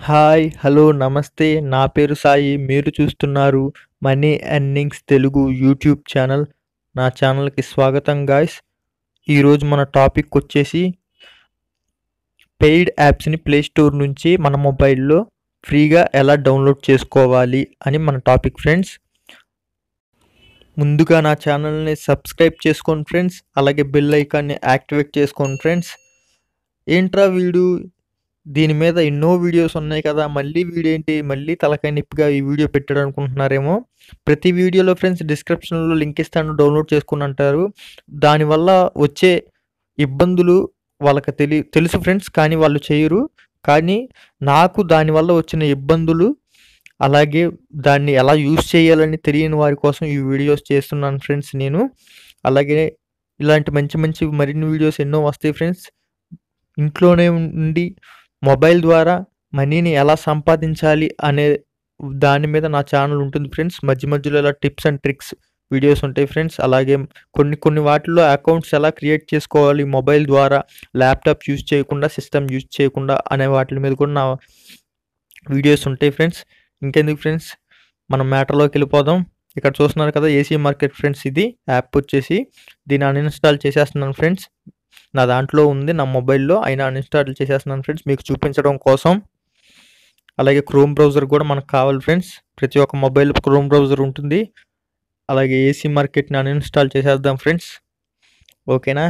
Hi! Hello! నమస్తే. నా పేరు సాయి. మీరు చూస్తున్నారు money earnings Telugu YouTube channel. నా ఛానల్‌కి స్వాగతం గాయ్స్. ఈరోజు మన టాపిక్ వచ్చేసి పెయిడ్ యాప్స్‌ని ప్లే స్టోర్ నుంచి మన మొబైల్‌లో ఫ్రీగా ఎలా డౌన్లోడ్ చేసుకోవాలి అని మన టాపిక్ ఫ్రెండ్స్. ముందుగా నా ఛానల్‌ని సబ్స్క్రైబ్ చేసుకోండి ఫ్రెండ్స్. అలాగే బెల్ ఐకాన్‌ని యాక్టివేట్ చేసుకోండి ఫ్రెండ్స్. ఏంట్రా వీడు దీని మీద ఎన్నో వీడియోస్ ఉన్నాయి కదా! మళ్ళీ వీడేంటి మళ్ళీ తలకాయ నొప్పిగా ఈ వీడియో పెట్టాడు అనుకుంటున్నారేమో. ప్రతి వీడియోలో ఫ్రెండ్స్ డిస్క్రిప్షన్‌లో లింక్ ఇస్తాను, డౌన్లోడ్ చేసుకోండి అంటారు. దానివల్ల వచ్చే ఇబ్బందులు వాళ్ళకి తెలుసు ఫ్రెండ్స్. కానీ వాళ్ళు చేయరు. కానీ నాకు దానివల్ల వచ్చిన ఇబ్బందులు, అలాగే దాన్ని ఎలా యూజ్ చేయాలని తెలియని వారి కోసం ఈ వీడియోస్ చేస్తున్నాను ఫ్రెండ్స్ నేను. అలాగే ఇలాంటి మంచి మంచి మరిన్ని వీడియోస్ ఎన్నో వస్తాయి ఫ్రెండ్స్. ఇంట్లోనే ఉండి మొబైల్ ద్వారా మనీని ఎలా సంపాదించాలి అనే దాని మీద నా ఛానల్ ఉంటుంది ఫ్రెండ్స్. మధ్య మధ్యలో ఇలా టిప్స్ అండ్ ట్రిక్స్ వీడియోస్ ఉంటాయి ఫ్రెండ్స్. అలాగే కొన్ని వాటిల్లో అకౌంట్స్ ఎలా క్రియేట్ చేసుకోవాలి మొబైల్ ద్వారా, ల్యాప్టాప్ యూజ్ చేయకుండా, సిస్టమ్ యూజ్ చేయకుండా అనే వాటి మీద కూడా నా వీడియోస్ ఉంటాయి ఫ్రెండ్స్. ఇంకెందుకు ఫ్రెండ్స్, మనం మ్యాటర్లోకి వెళ్ళిపోదాం. ఇక్కడ చూస్తున్నారు కదా ఏసీ మార్కెట్ ఫ్రెండ్స్. ఇది యాప్ వచ్చేసి దీన్ని అన్ఇన్స్టాల్ చేసేస్తున్నాను ఫ్రెండ్స్. నా దాంట్లో ఉంది, నా మొబైల్లో అయినా అన్ఇన్స్టాల్ చేసేస్తున్నాను ఫ్రెండ్స్ మీకు చూపించడం కోసం. అలాగే క్రోమ్ బ్రౌజర్ కూడా మనకు కావాలి ఫ్రెండ్స్. ప్రతి ఒక్క మొబైల్ క్రోమ్ బ్రౌజర్ ఉంటుంది. అలాగే ఏసీ మార్కెట్ని అన్ఇన్స్టాల్ చేసేద్దాం ఫ్రెండ్స్. ఓకేనా?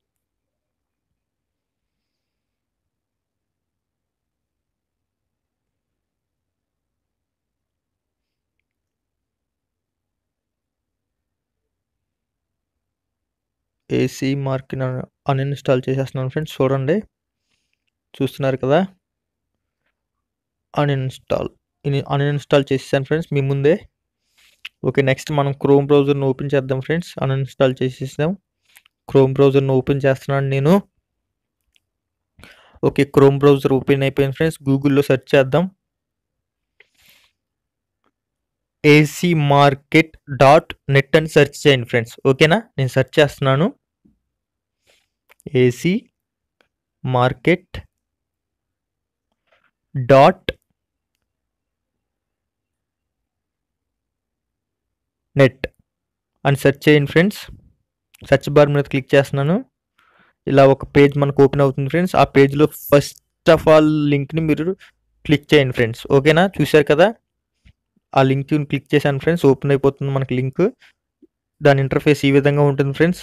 ఏసీ మార్కెట్ అన్ఇన్స్టాల్ చేసేస్తున్నాను ఫ్రెండ్స్. చూడండి, చూస్తున్నారు కదా, అన్ఇన్స్టాల్ చేసేసాను ఫ్రెండ్స్ మీ ముందే. ఓకే, నెక్స్ట్ మనం క్రోమ్ బ్రౌజర్ని ఓపెన్ చేద్దాం ఫ్రెండ్స్. అన్ఇన్స్టాల్ చేసేసాం. క్రోమ్ బ్రౌజర్ని ఓపెన్ చేస్తున్నాను నేను. ఓకే, క్రోమ్ బ్రౌజర్ ఓపెన్ అయిపోయింది ఫ్రెండ్స్. గూగుల్లో సెర్చ్ చేద్దాం. ఏసీ మార్కెట్ .net అని సెర్చ్ చేయండి ఫ్రెండ్స్. ఓకేనా? నేను సెర్చ్ చేస్తున్నాను. ఏసీ మార్కెట్ .net అని సెర్చ్ చేయండి ఫ్రెండ్స్. సెర్చ్ బార్ మీద క్లిక్ చేస్తున్నాను. ఇలా ఒక పేజ్ మనకు ఓపెన్ అవుతుంది ఫ్రెండ్స్. ఆ పేజ్లో ఫస్ట్ ఆఫ్ ఆల్ లింక్ని మీరు క్లిక్ చేయండి ఫ్రెండ్స్. ఓకేనా? చూశారు కదా, ఆ లింక్ని క్లిక్ చేశాను ఫ్రెండ్స్. ఓపెన్ అయిపోతుంది మనకి లింక్. దాని ఇంటర్ఫేస్ ఈ విధంగా ఉంటుంది ఫ్రెండ్స్.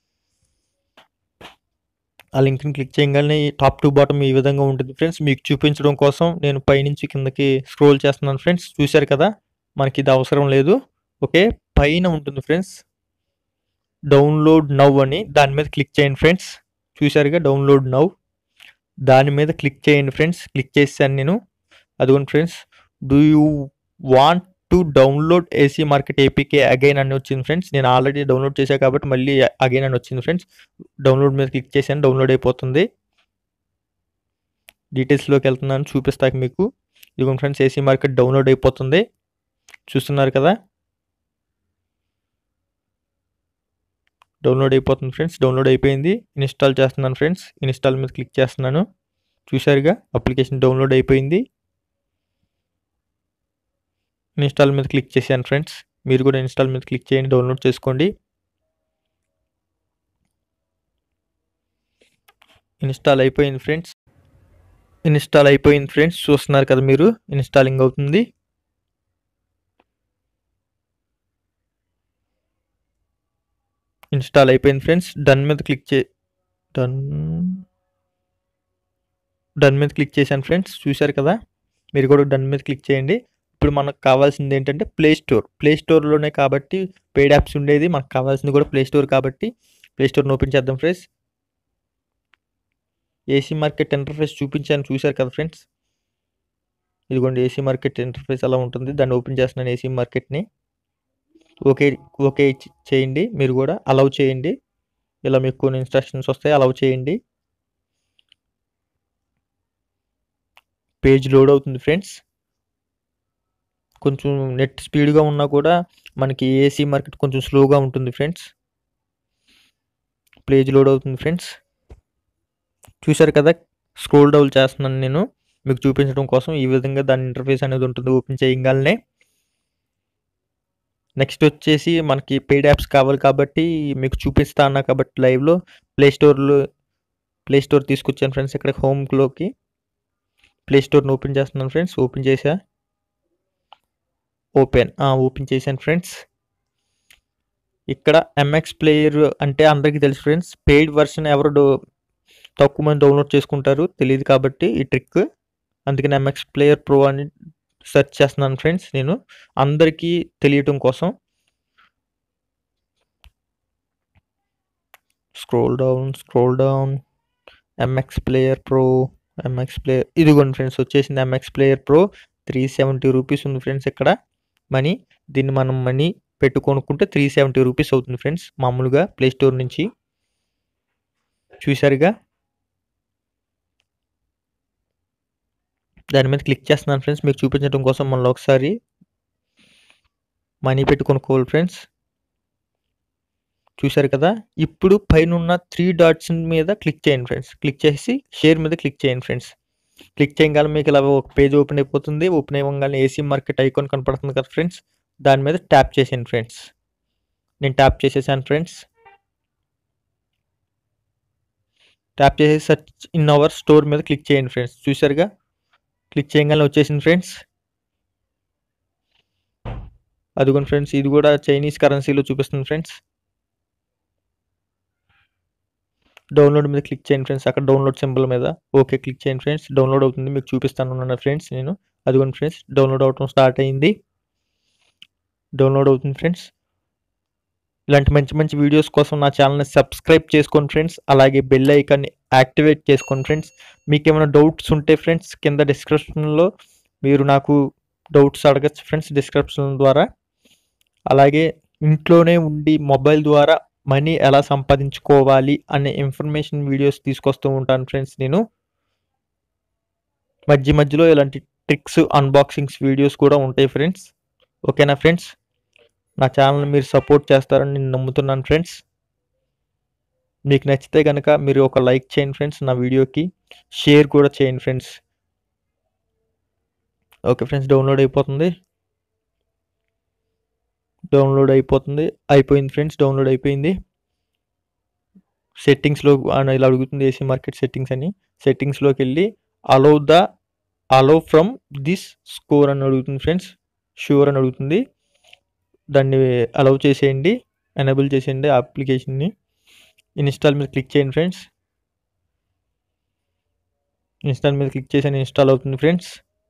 ఆ లింక్ని క్లిక్ చేయగానే టాప్ టు బాటమ్ ఈ విధంగా ఉంటుంది ఫ్రెండ్స్. మీకు చూపించడం కోసం నేను పైనుంచి కిందకి స్క్రోల్ చేస్తున్నాను ఫ్రెండ్స్. చూశారు కదా, మనకి ఇది అవసరం లేదు. ఓకే, పైన ఉంటుంది ఫ్రెండ్స్ డౌన్లోడ్ నౌ అని, దాని మీద క్లిక్ చేయండి ఫ్రెండ్స్. చూశారుగా డౌన్లోడ్ నౌ, దాని మీద క్లిక్ చేయండి ఫ్రెండ్స్. క్లిక్ చేశాను నేను. అదిగోండి friends, do you want to download AC market APK again అని వచ్చింది ఫ్రెండ్స్. నేను ఆల్రెడీ డౌన్లోడ్ చేశాను కాబట్టి మళ్ళీ అగైన్ అని వచ్చింది ఫ్రెండ్స్. డౌన్లోడ్ మీద క్లిక్ చేశాను, డౌన్లోడ్ అయిపోతుంది. డీటెయిల్స్లోకి వెళ్తున్నాను, చూపిస్తాక మీకు. ఇదిగోండి ఫ్రెండ్స్, ఏసీ మార్కెట్ డౌన్లోడ్ అయిపోతుంది. చూస్తున్నారు కదా, డౌన్లోడ్ అయిపోతుంది ఫ్రెండ్స్. డౌన్లోడ్ అయిపోయింది. ఇన్స్టాల్ చేస్తున్నాను ఫ్రెండ్స్. ఇన్స్టాల్ మీద క్లిక్ చేస్తున్నాను. చూశారుగా, అప్లికేషన్ డౌన్లోడ్ అయిపోయింది. ఇన్స్టాల్ మీద క్లిక్ చేశాను ఫ్రెండ్స్. మీరు కూడా ఇన్స్టాల్ మీద క్లిక్ చేయండి, డౌన్లోడ్ చేసుకోండి. ఇన్స్టాల్ అయిపోయింది ఫ్రెండ్స్. చూస్తున్నారు కదా మీరు, ఇన్స్టాలింగ్ అవుతుంది. ఇన్స్టాల్ అయిపోయింది ఫ్రెండ్స్. డన్ మీద క్లిక్ చేశాను ఫ్రెండ్స్. చూశారు కదా, మీరు కూడా డన్ మీద క్లిక్ చేయండి. ఇప్పుడు మనకు కావాల్సింది ఏంటంటే ప్లే స్టోర్లోనే కాబట్టి పెయిడ్ యాప్స్ ఉండేది. మనకు కావాల్సింది కూడా ప్లే స్టోర్ కాబట్టి ప్లే స్టోర్ని ఓపెన్ చేద్దాం ఫ్రెండ్స్. ఏసీ మార్కెట్ ఇంటర్ఫేస్ చూపించాను, చూశారు కదా ఫ్రెండ్స్. ఇదిగోండి ఏసీ మార్కెట్ ఇంటర్ఫేస్ అలా ఉంటుంది. దాన్ని ఓపెన్ చేస్తున్నాను ఏసీ మార్కెట్ని. ఓకే చేయండి. మీరు కూడా అలౌ చేయండి. ఇలా మీకు కొన్ని ఇన్స్ట్రక్షన్స్ వస్తాయి, అలౌ చేయండి. పేజ్ లోడ్ అవుతుంది ఫ్రెండ్స్. కొంచెం నెట్ స్పీడ్గా ఉన్నా కూడా మనకి ఏసీ మార్కెట్ కొంచెం స్లోగా ఉంటుంది ఫ్రెండ్స్. పేజ్ లోడ్ అవుతుంది ఫ్రెండ్స్. చూశారు కదా, స్క్రోల్ డౌన్ చేస్తున్నాను నేను. మీకు చూపించడం కోసం ఈ విధంగా దాని ఇంటర్ఫేస్ అనేది ఉంటుంది ఓపెన్ చేయగానే. నెక్స్ట్ వచ్చేసి మనకి పెయిడ్ యాప్స్ కావాలి కాబట్టి మీకు చూపిస్తా అన్నా కాబట్టి లైవ్లో ప్లే స్టోర్ తీసుకొచ్చాను ఫ్రెండ్స్. ఇక్కడ హోమ్లోకి ప్లే స్టోర్ని ఓపెన్ చేస్తున్నాను ఫ్రెండ్స్. ఓపెన్ చేశాను ఫ్రెండ్స్. ఇక్కడ ఎంఎక్స్ ప్లేయర్ అంటే అందరికీ తెలుసు ఫ్రెండ్స్. పెయిడ్ వర్షన్ ఎవరు తక్కువ మంది డౌన్లోడ్ చేసుకుంటారు తెలియదు కాబట్టి ఈ ట్రిక్. అందుకని ఎంఎక్స్ ప్లేయర్ ప్రో అని సెర్చ్ చేస్తున్నాను ఫ్రెండ్స్ నేను అందరికీ తెలియటం కోసం. Scroll down MX player pro ఇదిగోండి ఫ్రెండ్స్ వచ్చేసింది. ఎంఎక్స్ ప్లేయర్ ప్రో 370 రూపీస్ ఉంది ఫ్రెండ్స్. ఇక్కడ దీన్ని మనం మనీ పెట్టి కొనుక్కుంటే 370 రూపీస్ అవుతుంది ఫ్రెండ్స్ మామూలుగా ప్లే స్టోర్ నుంచి. చూసారుగా, దాని మీద క్లిక్ చేస్తున్నాను ఫ్రెండ్స్ మీకు చూపించడం కోసం. మళ్ళీ ఒకసారి మనీ పెట్టి కొనుక్కోవాలి ఫ్రెండ్స్. చూసారు కదా, ఇప్పుడు పైన ఉన్న 3 డాట్స్ మీద క్లిక్ చేయండి ఫ్రెండ్స్. క్లిక్ చేసి షేర్ మీద క్లిక్ చేయండి ఫ్రెండ్స్. క్లిక్ చేయగానే మీకు ఇలా ఒక పేజ్ ఓపెన్ అయిపోతుంది. ఓపెన్ అయ్యగానే ఏసీ మార్కెట్ ఐకాన్ కనపడుతుంది కదా ఫ్రెండ్స్, దాని మీద ట్యాప్ చేసేయండి ఫ్రెండ్స్. నేను ట్యాప్ చేసేసాను ఫ్రెండ్స్. ట్యాప్ చేసి సెర్చ్ ఇన్ అవర్ స్టోర్ మీద క్లిక్ చేయండి ఫ్రెండ్స్. చూసారుగా, క్లిక్ చేయగానే వచ్చేసింది ఫ్రెండ్స్. అదిగోండి ఫ్రెండ్స్, ఇది కూడా చైనీస్ కరెన్సీలో చూపిస్తుంది ఫ్రెండ్స్. డౌన్లోడ్ మీద క్లిక్ చేయండి ఫ్రెండ్స్. అక్కడ డౌన్లోడ్ సింబల్ మీద ఓకే క్లిక్ చేయండి ఫ్రెండ్స్. డౌన్లోడ్ అవుతుంది, మీకు చూపిస్తాను ఫ్రెండ్స్ నేను. అదిగోండి ఫ్రెండ్స్, డౌన్లోడ్ అవటం స్టార్ట్ అయింది. డౌన్లోడ్ అవుతుంది ఫ్రెండ్స్. ఇలాంటి మంచి మంచి వీడియోస్ కోసం నా ఛానల్ని సబ్స్క్రైబ్ చేసుకోండి ఫ్రెండ్స్. అలాగే బెల్ ఐకాన్ని యాక్టివేట్ చేసుకోండి ఫ్రెండ్స్. మీకు ఏమైనా డౌట్స్ ఉంటే ఫ్రెండ్స్ కింద డిస్క్రిప్షన్లో మీరు నాకు డౌట్స్ అడగచ్చు ఫ్రెండ్స్ డిస్క్రిప్షన్ ద్వారా. అలాగే ఇంట్లోనే ఉండి మొబైల్ ద్వారా మనీ ఎలా సంపాదించుకోవాలి అనే ఇన్ఫర్మేషన్ వీడియోస్ తీసుకొస్తూ ఉంటాను ఫ్రెండ్స్ నేను. మధ్యలో ఇలాంటి ట్రిక్స్ అన్బాక్సింగ్స్ వీడియోస్ కూడా ఉంటాయి ఫ్రెండ్స్. ఓకేనా ఫ్రెండ్స్, నా ఛానల్ని మీరు సపోర్ట్ చేస్తారని నేను నమ్ముతున్నాను ఫ్రెండ్స్. మీకు నచ్చితే కనుక మీరు ఒక లైక్ చేయండి ఫ్రెండ్స్ నా వీడియోకి, షేర్ కూడా చేయండి ఫ్రెండ్స్. ఓకే ఫ్రెండ్స్, డౌన్లోడ్ అయిపోతుంది. అయిపోయింది ఫ్రెండ్స్, డౌన్లోడ్ అయిపోయింది. సెట్టింగ్స్లో ఇలా అడుగుతుంది ఏసీ మార్కెట్ సెట్టింగ్స్ అని. సెట్టింగ్స్లోకి వెళ్ళి అలో ఫ్రమ్ దిస్ స్కోర్ అని అడుగుతుంది ఫ్రెండ్స్. షూర్ అని అడుగుతుంది, దాన్ని అలౌ చేసేయండి, ఎనేబుల్ చేసేయండి ఆ అప్లికేషన్ని. ఇన్స్టాల్ మీద క్లిక్ చేయండి ఫ్రెండ్స్. ఇన్స్టాల్ మీద క్లిక్ చేసి ఇన్స్టాల్ అవుతుంది ఫ్రెండ్స్.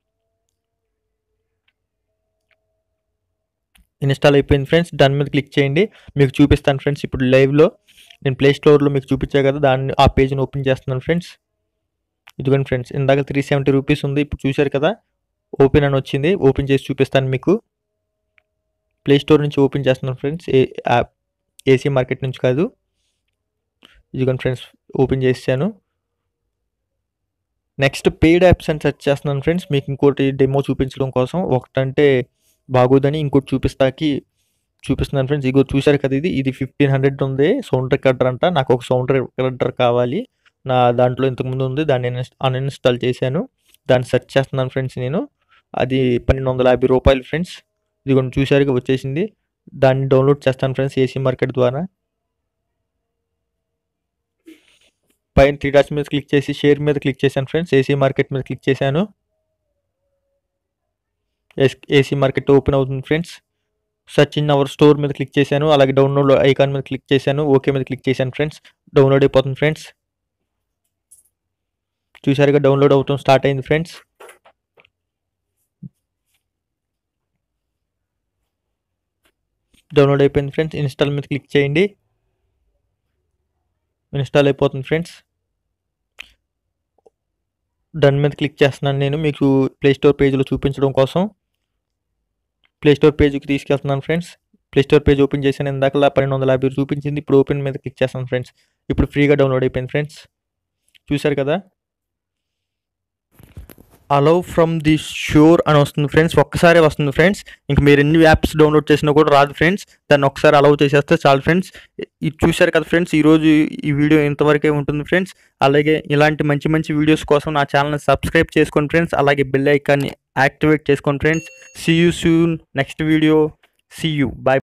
ఇన్స్టాల్ అయిపోయింది ఫ్రెండ్స్. దాని మీద క్లిక్ చేయండి, మీకు చూపిస్తాను ఫ్రెండ్స్. ఇప్పుడు లైవ్లో నేను ప్లే స్టోర్లో మీకు చూపించా కదా, ఆ పేజ్ని ఓపెన్ చేస్తున్నాను ఫ్రెండ్స్. ఇదిగోండి ఫ్రెండ్స్, ఇందాక 370 రూపీస్ ఉంది, ఇప్పుడు చూశారు కదా ఓపెన్ అని వచ్చింది. ఓపెన్ చేసి చూపిస్తాను మీకు. ప్లే స్టోర్ నుంచి ఓపెన్ చేస్తున్నాను ఫ్రెండ్స్, ఏసీ మార్కెట్ నుంచి కాదు. ఇదిగోండి ఫ్రెండ్స్, ఓపెన్ చేసాను. నెక్స్ట్ పెయిడ్ యాప్స్ అని సెర్చ్ చేస్తున్నాను ఫ్రెండ్స్ మీకు ఇంకోటి డెమో చూపించడం కోసం. ఒకటంటే బాగోదని ఇంకోటి చూపిస్తున్నాను ఫ్రెండ్స్. ఇగో చూశారు కదా, ఇది 1500 ఉంది. సౌండ్ రికార్డర్ అంట. నాకు ఒక సౌండ్ రికార్డర్ కావాలి. నా దాంట్లో ఇంతకుముందు ఉంది, దాన్ని అన్ఇన్స్టాల్ చేశాను. దాన్ని సెర్చ్ చేస్తున్నాను ఫ్రెండ్స్ నేను. అది 1250 రూపాయలు ఫ్రెండ్స్. ఇది కొన్ని చూశారుగా వచ్చేసింది. దాన్ని డౌన్లోడ్ చేస్తాను ఫ్రెండ్స్ ఏసీ మార్కెట్ ద్వారా. పైన 3 డాట్స్ మీద క్లిక్ చేసి షేర్ మీద క్లిక్ చేశాను ఫ్రెండ్స్. ఏసీ మార్కెట్ మీద క్లిక్ చేశాను. ఏసీ మార్కెట్ ఓపెన్ అవుతుంది friends. Search in our store మీద క్లిక్ చేశాను. అలాగే డౌన్లోడ్ ఐకాన్ మీద క్లిక్ చేశాను. ఓకే మీద క్లిక్ చేశాను ఫ్రెండ్స్. డౌన్లోడ్ అయిపోతుంది ఫ్రెండ్స్. చూసారుగా, డౌన్లోడ్ అవుతాం స్టార్ట్ అయింది ఫ్రెండ్స్. డౌన్లోడ్ అయిపోయింది ఫ్రెండ్స్. ఇన్స్టాల్ మీద క్లిక్ చేయండి. ఇన్స్టాల్ అయిపోతుంది ఫ్రెండ్స్. డన్ మీద క్లిక్ చేస్తున్నాను నేను మీకు ప్లే స్టోర్ పేజ్లో చూపించడం కోసం. ప్లే స్టోర్ పేజ్కి తీసుకెళ్తున్నాను friends. Play store page open చేశాను. ఇందాకలా 1250 చూపించింది. ఇప్పుడు ఓపెన్ మీద క్లిక్ చేస్తాను ఫ్రెండ్స్. ఇప్పుడు ఫ్రీగా డౌన్లోడ్ అయిపోయింది ఫ్రెండ్స్. చూశారు కదా, అలౌ ఫ్రమ్ ది షోర్ అని వస్తుంది ఫ్రెండ్స్. ఒక్కసారి వస్తుంది ఫ్రెండ్స్. ఇంక మీరు ఎన్ని యాప్స్ డౌన్లోడ్ చేసినా కూడా రాదు ఫ్రెండ్స్. దాన్ని ఒకసారి అలౌ చేసేస్తే చాలు ఫ్రెండ్స్. ఇది చూశారు కదా ఫ్రెండ్స్, ఈరోజు ఈ వీడియో ఇంతవరకే ఉంటుంది ఫ్రెండ్స్. అలాగే ఇలాంటి మంచి మంచి వీడియోస్ కోసం నా ఛానల్ని సబ్స్క్రైబ్ చేసుకోండి ఫ్రెండ్స్. అలాగే బెల్ ఐకాన్ని యాక్టివేట్ చేసుకోండి friends. See you soon next video. See you. Bye.